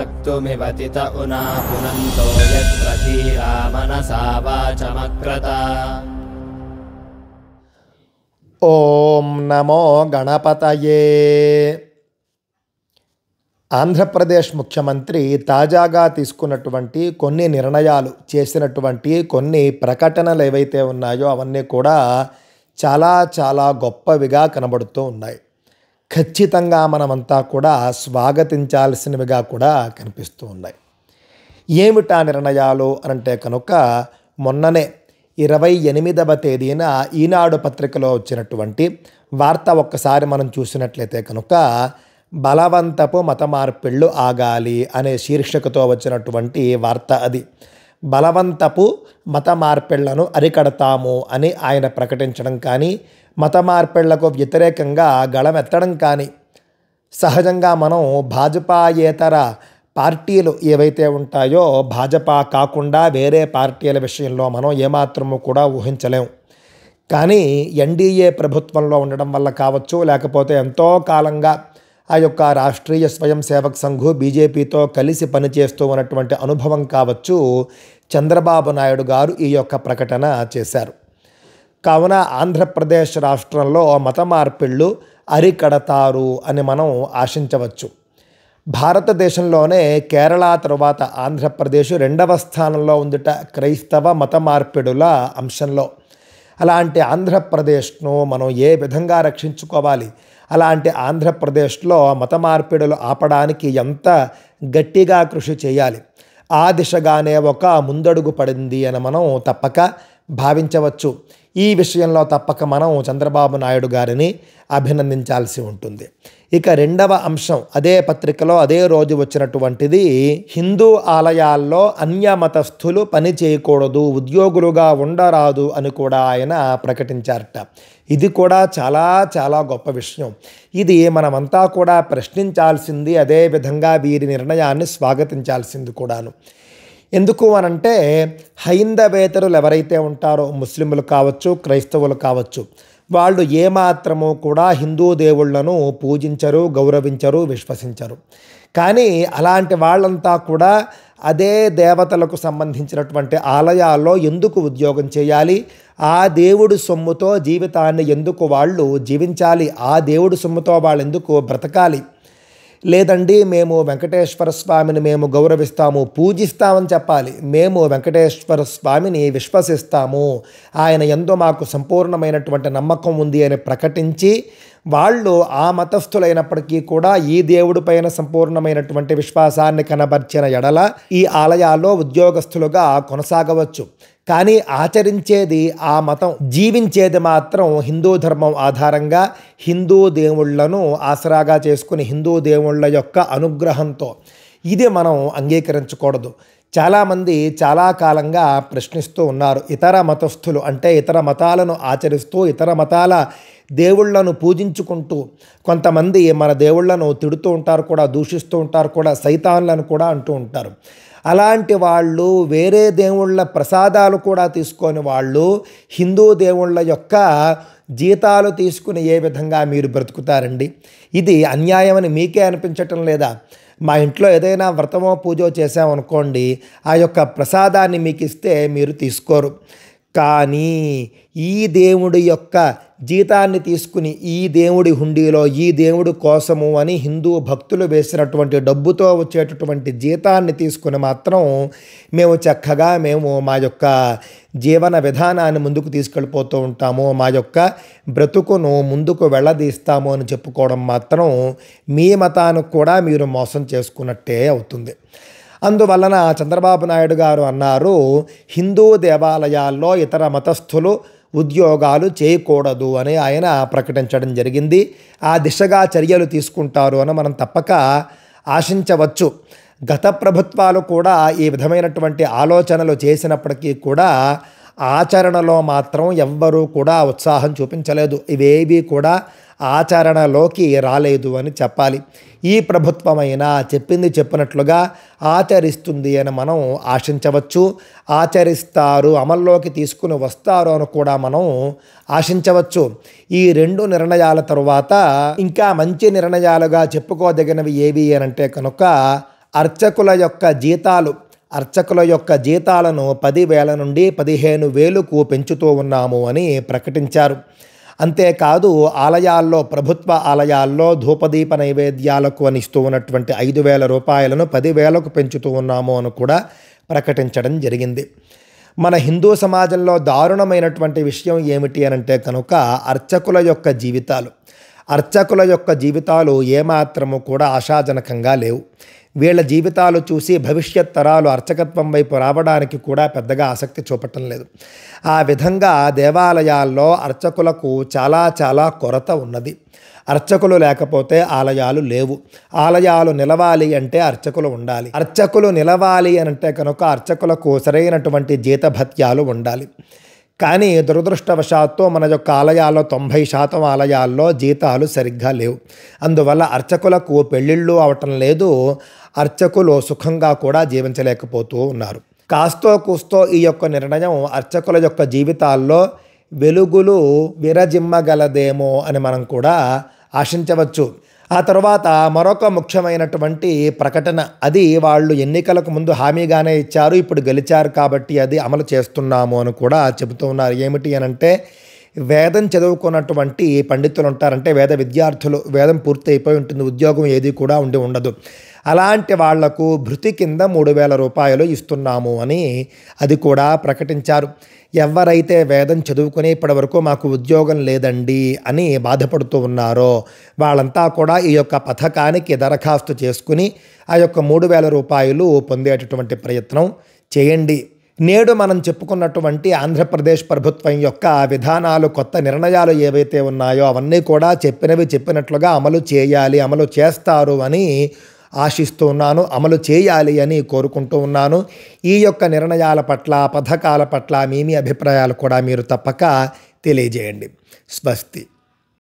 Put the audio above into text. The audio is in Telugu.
सक्तुमिवतित उना पुनन्तो यत्र धीरा मनसा वाचमक्रत। ఓం నమో గణపతయే. ఆంధ్రప్రదేశ్ ముఖ్యమంత్రి తాజాగా తీసుకున్నటువంటి కొన్ని నిర్ణయాలు, చేసినటువంటి కొన్ని ప్రకటనలు ఏవైతే ఉన్నాయో అవన్నీ కూడా చాలా చాలా గొప్పవిగా కనబడుతూ ఉన్నాయి. ఖచ్చితంగా మనమంతా కూడా స్వాగతించాల్సినవిగా కూడా కనిపిస్తూ ఉన్నాయి. ఏమిటా నిర్ణయాలు అనంటే కనుక మొన్ననే 28వ తేదీన ఈనాడు పత్రికలో వచ్చినటువంటి వార్త ఒక్కసారి మనం చూసినట్లయితే కనుక బలవంతపు మత మార్పిళ్ళు ఆగాలి అనే శీర్షికతో వచ్చినటువంటి వార్త అది. బలవంతపు మత మార్పిళ్లను అరికడతాము అని ఆయన ప్రకటించడం కానీ, మత మార్పిళ్లకు వ్యతిరేకంగా గళమెత్తడం కానీ, సహజంగా మనం భాజపాయేతర పార్టీలు ఏవైతే ఉంటాయో భాజపా కాకుండా వేరే పార్టీల విషయంలో మనం ఏమాత్రము కూడా ఊహించలేం. కానీ ఎన్డీఏ ప్రభుత్వంలో ఉండడం వల్ల కావచ్చు, లేకపోతే ఎంతో కాలంగా ఆ యొక్క రాష్ట్రీయ స్వయం సేవక్ సంఘ్ బీజేపీతో కలిసి పనిచేస్తూ ఉన్నటువంటి అనుభవం కావచ్చు, చంద్రబాబు నాయుడు గారు ఈ యొక్క ప్రకటన చేశారు. కావున ఆంధ్రప్రదేశ్ రాష్ట్రంలో మత మార్పిళ్ళు అరికడతారు అని మనం ఆశించవచ్చు. భారతదేశంలోనే కేరళ తరువాత ఆంధ్రప్రదేశ్ 2వ స్థానంలో ఉందిట క్రైస్తవ మత మార్పిడుల అంశంలో. అలాంటి ఆంధ్రప్రదేశ్ను మనం ఏ విధంగా రక్షించుకోవాలి, అలాంటి ఆంధ్రప్రదేశ్లో మత మార్పిడులు ఆపడానికి ఎంత గట్టిగా కృషి చేయాలి, ఆ దిశగానే ఒక ముందడుగు పడింది అని మనం తప్పక భావించవచ్చు. ఈ విషయంలో తప్పక మనం చంద్రబాబు నాయుడు గారిని అభినందించాల్సి ఉంటుంది. ఇక 2వ అంశం అదే పత్రికలో అదే రోజు వచ్చినటువంటిది, హిందూ ఆలయాల్లో అన్యమతస్థులు పని చేయకూడదు, ఉద్యోగులుగా ఉండరాదు అని కూడా ఆయన ప్రకటించారట. ఇది కూడా చాలా చాలా గొప్ప విషయం. ఇది మనమంతా కూడా ప్రశ్నించాల్సింది, అదేవిధంగా వీరి నిర్ణయాన్ని స్వాగతించాల్సింది కూడాను. ఎందుకు అనంటే హైందవేతరులు ఎవరైతే ఉంటారో, ముస్లింలు కావచ్చు, క్రైస్తవులు కావచ్చు, వాళ్ళు ఏమాత్రము కూడా హిందూ దేవుళ్లను పూజించరు, గౌరవించరు, విశ్వసించరు. కానీ అలాంటి వాళ్ళంతా కూడా అదే దేవతలకు సంబంధించినటువంటి ఆలయాల్లో ఎందుకు ఉద్యోగం చేయాలి, ఆ దేవుడి సొమ్ముతో జీవితాన్ని ఎందుకు వాళ్ళు జీవించాలి, ఆ దేవుడి సొమ్ముతో వాళ్ళు ఎందుకు బ్రతకాలి? లేదండి, మేము వెంకటేశ్వర స్వామిని మేము గౌరవిస్తాము, పూజిస్తామని చెప్పాలి. మేము వెంకటేశ్వర స్వామిని విశ్వసిస్తాము, ఆయన యందు మాకు సంపూర్ణమైనటువంటి నమ్మకం ఉంది అని ప్రకటించి వాళ్ళు ఆ మతస్థులైనప్పటికీ కూడా ఈ దేవుడి పైన సంపూర్ణమైనటువంటి విశ్వాసాన్ని కనబర్చిన ఎడల ఈ ఆలయాల్లో ఉద్యోగస్తులుగా కొనసాగవచ్చు. కానీ ఆచరించేది ఆ మతం, జీవించేది మాత్రం హిందూ ధర్మం ఆధారంగా, హిందూ దేవుళ్లను ఆసరాగా చేసుకుని హిందూ దేవుళ్ళ యొక్క అనుగ్రహంతో. ఇది మనం అంగీకరించకూడదు. చాలామంది చాలా కాలంగా ప్రశ్నిస్తూ ఉన్నారు. ఇతర మతస్థులు అంటే ఇతర మతాలను ఆచరిస్తూ, ఇతర మతాల దేవుళ్లను పూజించుకుంటూ కొంతమంది మన దేవుళ్లను తిడుతూ ఉంటారు కూడా, దూషిస్తూ ఉంటారు కూడా, సైతాన్లను కూడా అంటూ ఉంటారు. అలాంటి వాళ్ళు వేరే దేవుళ్ళ ప్రసాదాలు కూడా తీసుకొని వాళ్ళు హిందూ దేవుళ్ళ యొక్క జీతాలు తీసుకుని ఏ విధంగా మీరు బ్రతుకుతారండి? ఇది అన్యాయమని మీకే అనిపించటం లేదా? మా ఇంట్లో ఏదైనా వ్రతమో పూజో చేసామనుకోండి, ఆ యొక్క ప్రసాదాన్ని మీకు ఇస్తే మీరు తీసుకోరు. కానీ ఈ దేవుడి యొక్క జీతాన్ని తీసుకుని ఈ దేవుడి హుండీలో ఈ దేవుడి కోసము అని హిందూ భక్తులు వేసినటువంటి డబ్బుతో వచ్చేటటువంటి జీతాన్ని తీసుకుని మాత్రం మేము చక్కగా మా యొక్క జీవన విధానాన్ని ముందుకు తీసుకెళ్ళిపోతూ ఉంటాము, మా యొక్క బ్రతుకును ముందుకు వెళ్ళదీస్తాము అని చెప్పుకోవడం మాత్రం మీ మతానికి కూడా మీరు మోసం చేసుకున్నట్టే అవుతుంది. అందువలన చంద్రబాబు నాయుడు గారు అన్నారు, హిందూ దేవాలయాల్లో ఇతర మతస్థులు ఉద్యోగాలు చేయకూడదు అని ఆయన ప్రకటించడం జరిగింది. ఆ దిశగా చర్యలు తీసుకుంటారు అని మనం తప్పక ఆశించవచ్చు. గత ప్రభుత్వాలు కూడా ఈ విధమైనటువంటి ఆలోచనలు చేసినప్పటికీ కూడా ఆచరణలో మాత్రం ఎవ్వరూ కూడా ఉత్సాహం చూపించలేదు. ఇవేవి కూడా ఆచరణలోకి రాలేదు అని చెప్పాలి. ఈ ప్రభుత్వమైనా చెప్పింది చెప్పినట్లుగా ఆచరిస్తుంది అని మనం ఆశించవచ్చు. ఆచరిస్తారు, అమల్లోకి తీసుకుని వస్తారు అని కూడా మనం ఆశించవచ్చు. ఈ రెండు నిర్ణయాల తరువాత ఇంకా మంచి నిర్ణయాలుగా చెప్పుకోదగినవి ఏవి అని అంటే కనుక అర్చకుల యొక్క జీతాలను 10,000 నుండి 15,000కు పెంచుతూ ఉన్నాము అని ప్రకటించారు. అంతేకాదు ఆలయాల్లో, ప్రభుత్వ ఆలయాల్లో ధూపదీప నైవేద్యాలకు అని ఇస్తూ ఉన్నటువంటి 5,000 రూపాయలను 10,000కు పెంచుతూ ఉన్నాము అని కూడా ప్రకటించడం జరిగింది. మన హిందూ సమాజంలో దారుణమైనటువంటి విషయం ఏమిటి అనంటే కనుక అర్చకుల యొక్క జీవితాలు ఏమాత్రము కూడా ఆశాజనకంగా లేవు. వీళ్ళ జీవితాలు చూసి భవిష్యత్ తరాలు అర్చకత్వం వైపు రావడానికి కూడా పెద్దగా ఆసక్తి చూపటం లేదు. ఆ విధంగా దేవాలయాల్లో అర్చకులకు చాలా కొరత ఉన్నది. అర్చకులు లేకపోతే ఆలయాలు లేవు. ఆలయాలు నిలవాలి అంటే అర్చకులు ఉండాలి. అర్చకులు నిలవాలి అంటే కనుక అర్చకులకు సరైనటువంటి జీతభత్యాలు ఉండాలి. కానీ దురదృష్టవశాత్తు మన యొక్క ఆలయాల్లో 90% ఆలయాల్లో జీతాలు సరిగ్గా లేవు. అందువల్ల అర్చకులకు పెళ్ళిళ్ళు అవటం లేదు. అర్చకులు సుఖంగా కూడా జీవించలేకపోతూ ఉన్నారు. కాస్తో కూస్తో ఈ యొక్క నిర్ణయం అర్చకుల యొక్క జీవితాల్లో వెలుగులు విరజిమ్మగలదేమో అని మనం కూడా ఆశించవచ్చు. ఆ తర్వాత మరొక ముఖ్యమైనటువంటి ప్రకటన, అది వాళ్ళు ఎన్నికలకు ముందు హామీగానే ఇచ్చారు, ఇప్పుడు గెలిచారు కాబట్టి అది అమలు చేస్తున్నాము అని కూడా చెబుతూ ఉన్నారు. ఏమిటి అనంటే, వేదం చదువుకున్నటువంటి పండితులు ఉంటారంటే వేద విద్యార్థులు, వేదం పూర్తి అయిపోయి ఉంటుంది, ఉద్యోగం ఏది కూడా ఉండదు. అలాంటి వాళ్లకు భృతి కింద 3,000 రూపాయలు ఇస్తున్నాము అని అది కూడా ప్రకటించారు. ఎవరైతే వేదం చదువుకుని ఇప్పటివరకు మాకు ఉద్యోగం లేదండి అని బాధపడుతూ ఉన్నారో వాళ్ళంతా కూడా ఈ యొక్క పథకానికి దరఖాస్తు చేసుకుని ఆ యొక్క 3,000 రూపాయలు పొందేటటువంటి ప్రయత్నం చేయండి. నేడు మనం చెప్పుకున్నటువంటి ఆంధ్రప్రదేశ్ ప్రభుత్వం యొక్క విధానాలు, కొత్త నిర్ణయాలు ఏవైతే ఉన్నాయో అవన్నీ కూడా చెప్పినట్లుగా అమలు చేస్తారు అని ఆశిస్తూ ఉన్నాను. అమలు చేయాలి అని కోరుకుంటూ ఉన్నాను. ఈ యొక్క నిర్ణయాల పట్ల, పథకాల పట్ల మీ అభిప్రాయాలు కూడా మీరు తప్పక తెలియజేయండి. స్వస్తి.